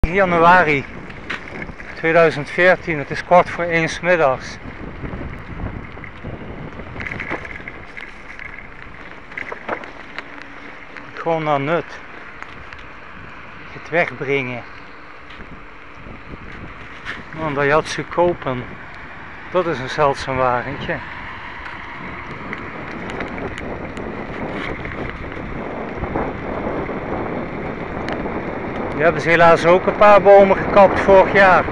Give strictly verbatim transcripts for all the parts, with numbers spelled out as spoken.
januari tweeduizend veertien, het is kwart voor één 's middags. Gewoon naar nut. Het wegbrengen. Een Daihatsu kopen. Dat is een zeldzaam wagentje. Die hebben ze helaas ook een paar bomen gekapt vorig jaar.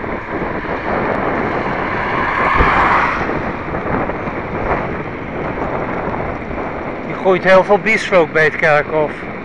Die gooit heel veel bieslook bij het kerkhof.